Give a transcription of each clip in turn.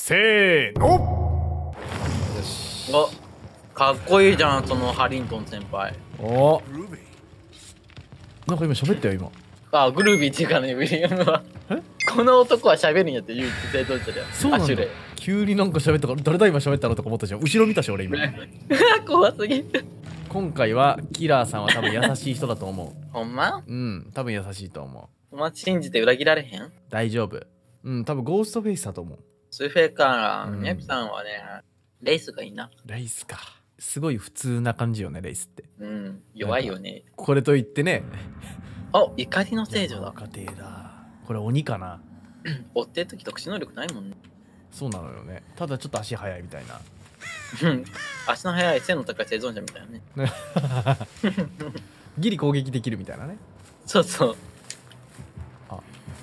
せーの。よし。 お、かっこいいじゃん、そのハリントン先輩。 お、なんか今喋ったよ今。 あ、グルービーっていうかね、ウィリアムは。 え、 この男は喋るんやって唯一生存者だよ。 そうなんだアシュレイ。 急になんか喋ったから誰だ今喋ったのとか思ったじゃん。後ろ見たし俺今。 怖すぎる。 今回はキラーさんは多分優しい人だと思う。 ほんま多分優しいと思う。 お前信じて裏切られへん。 大丈夫。多分ゴーストフェイスだと思う。 スーフェーカー、 うんミヤピさんはね、レイスがいいな。 レイスか。すごい普通な感じよね、レイスって。 弱いよね。 これといってね。 お、怒りの聖女だ。 家庭だ。これ鬼かな。 追ってる時特殊能力ないもんね。 そうなのよね。ただちょっと足速いみたいな。 足の速い背の高い生存者みたいなね。 ギリ攻撃できるみたいなね。 そうそう。 あ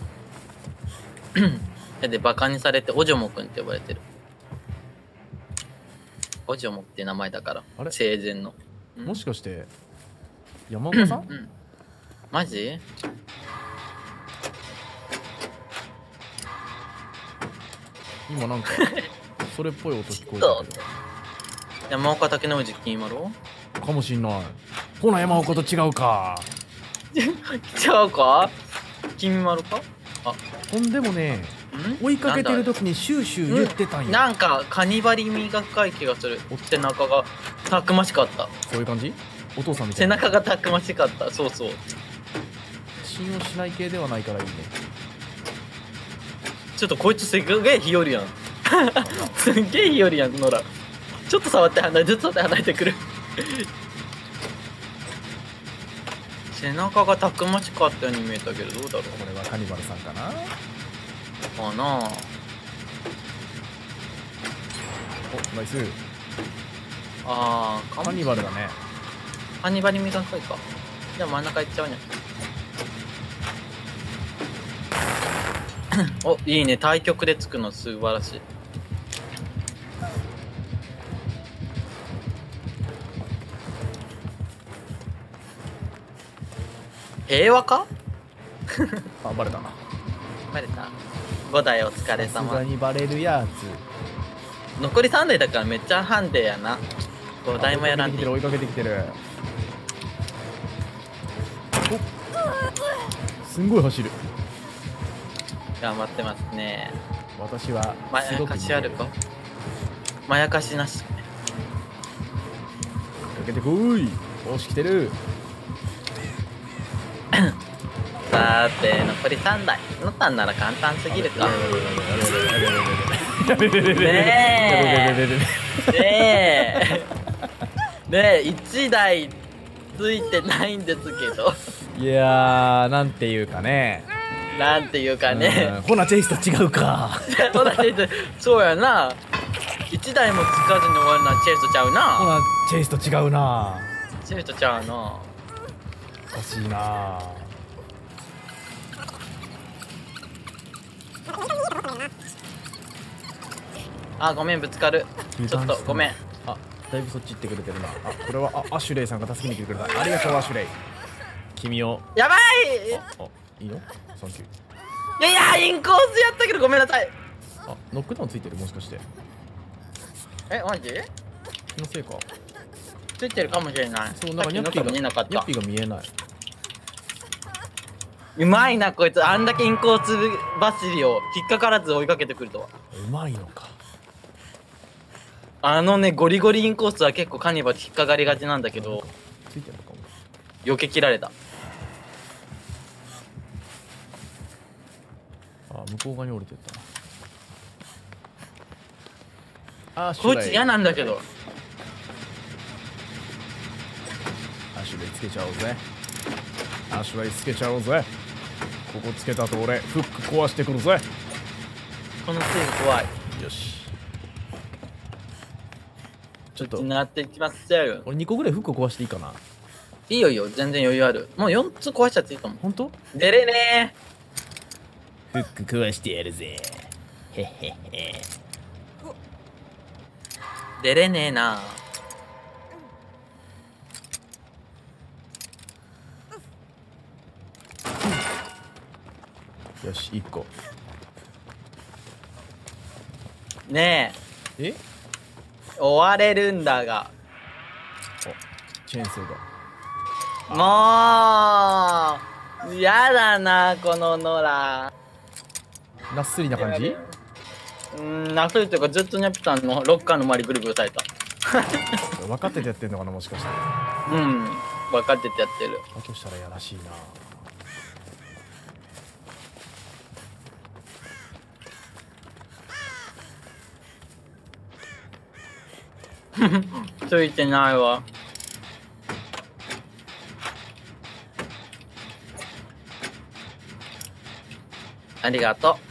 で、バカにされて、おじょもくんって呼ばれてる。おじょもって名前だから。 あれ生前の。 もしかして山岡さん？ マジ？ 今なんかそれっぽい音聞こえたけど。 山岡竹之内金丸かもしんない。ほな山岡と違うか。 違うか？金丸か？あ、 ほんでもね、追いかけてる時にシューシュー言ってたんや。 なんかカニバリ味が深い気がする。背中がたくましかった。 そういう感じ？お父さんみた背いな。 中がたくましかった。そうそう。 信用しない系ではないからいいね。 ちょっとこいつすげえ日和やん。すんげえ日和やん、ノラ。ちょっと触って離れて、ちょっと離れてくる。背中がたくましかったように見えたけど、どうだろう。 これはカニバルさんかな。 かなあ。 お、ナイス。 ああ、 カニバルだね。 カニバリ味が深いか。じゃあ真ん中行っちゃうね。お、いいね。対局でつくの素晴らしい。平和か？ あ、バレたな。 バレた。5台お疲れさすが様。 にバレるやつ。 残り3台だからめっちゃハンデやな。5台もやらんでいい。 追いかけてきてる。お、すんごい走る。 頑張ってますね。 私はまやかしあるか？まやかしなし。 かけてこい。押し来てる。 さーて、残り3台。乗ったんなら簡単すぎるか。ねえ。ねえ。ねえ、1台ついてないんですけど。 いやー、なんていうかね。 なんていうかね。 ほなチェイスと違うか。 そうやな。1台もつかずに終わるのはチェイストちゃうほな。 なチェイスと違うな。 チェイストちゃうな。 おかしいな。 あ、ごめん、ぶつかる。ちょっとごめん。 あ、だいぶそっち行ってくれてるな。あ、これはアシュレイさんが助けに来てくれた。ありがとうアシュレイ。君を。 やばい。 いいの？サンキュいー。 やインコースやったけどごめんなさい。 あ、ノックダウンついてるもしかして。 え、マジ？ 気のせいか。 ついてるかもしれない。 そう、なんかニャッピーが見えなかった。 ニャッピーが見えない。 うまいなこいつ。あんだけインコース走りを引っかからず追いかけてくるとは。 うまいのか。 あのね、ゴリゴリインコースは結構カニバル引っかかりがちなんだけど、 ついてるのかも。 避け切られた。 あ、向こう側に降りてったな。 こいつ嫌なんだけど。 アシュレイつけちゃおうぜ。アシュレイつけちゃおうぜ。ここつけたと俺フック壊してくるぜ。 このスイン怖い。 よし。ちょっとなっていきますよ。 俺2個ぐらいフック壊していいかな。 いいよいいよ、全然余裕ある。もう4つ壊しちゃっていいと思う。 本当？ 出れねフック壊してやるぜ。へへへ。 出れねえな。 よし1個。 ねえ、 え、追われるんだが。 チェーンソーが。 もうやだなこのノラ。 なっすりな感じ。 なそういうというかずっとニャピタンのロッカーの周りぐるぐるされた。 分かっててやってんのかな、もしかしたら。 分かっててやってる。 だとしたらやらしいな。 ついてないわ。ありがとう。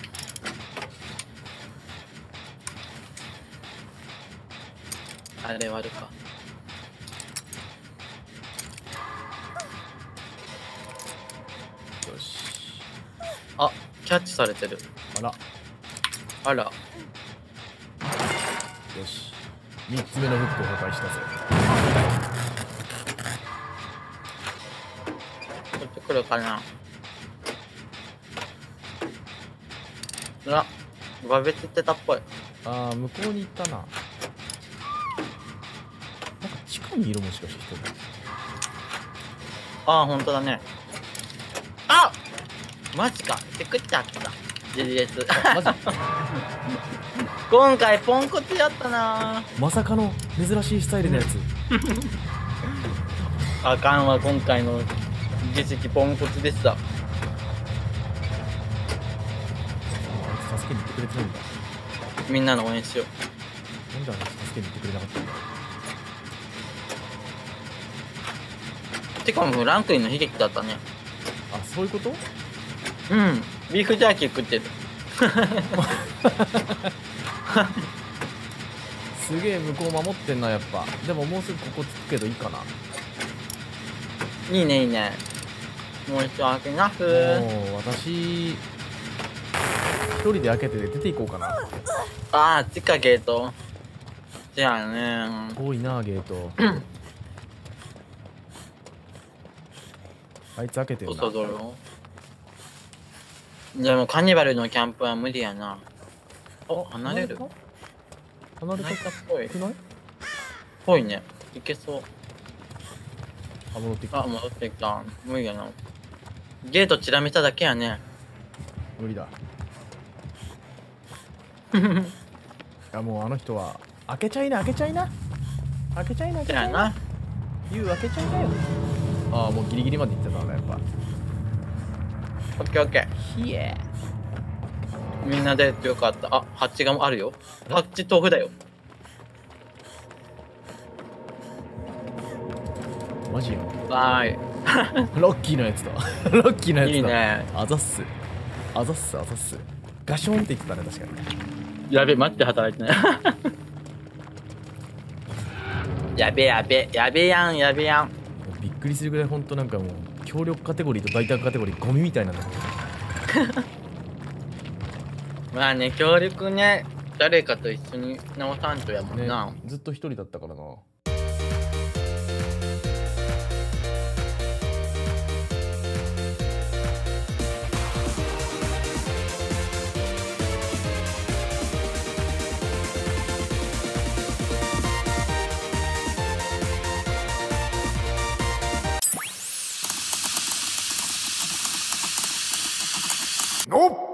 あれ割るか。 よし。 あ、キャッチされてる。 あら。 あら。 よし。3つ目のフックを破壊したぜ。 こっち来るかな。うわ、バベツってたっぽい。 ああ、向こうに行ったな。なんか地下にいる、もしかして人が。 ああ、ほんとだね。あ、マジか。てくっちゃった。GDS。 マジ今回ポンコツやったな。 まさかの珍しいスタイルのやつ。 あかんわ、今回の儀式ポンコツでした。 あいつ助けに行ってくれてるんだ。 みんなの応援しよなんであの人助けに行ってくれなかったんだ。 う。てかもうランクインの悲劇だったね。 あ、そういうこと？ ビーフジャーキー食ってる。 すげえ向こう守ってんな、やっぱ。でももうすぐここつくけどいいかな。 いいねいいね。申し訳なく。 もう私一人で開けて出ていこうかな。 ああ、地下ゲート。じゃあね。 多いな、ゲート。あいつ開けてんな。 嘘だろ。でもカニバルのキャンプは無理やな。お、離れる。 離れたっ離れたっぽい。 くない？ ぽいね。いけそう。 あ、戻ってきた。 あ、戻ってきた。無理やな。ゲートチラ見ただけやね。 無理だ。いや、もうあの人は開けちゃいな、開けちゃいな、開けちゃいな、開けちゃいな。 じゃあな。 ユウ開けちゃいなよ。ああ、もうギリギリまで行ってたな、やっぱ。 オッケーオッケひえ。 ー。みんなでってよかった。あ、ハッチがあるよ。ハッチ豆腐だよ。 マジよ。 はーい。 ロッキーのやつだ。ロッキーのやつだ。 いいね。 あざっす。あざっす、あざっす。ガションって言ってたね、確かに。 やべ、待って働いてない。やべやべ、やべやん、やべやん。 びっくりするぐらい、ほんとなんかもう、協力カテゴリーと大胆カテゴリー、ゴミみたいなんだけど。 まあね、協力ね、誰かと一緒に直さんとやもんな。 ね、ずっと一人だったからな。 の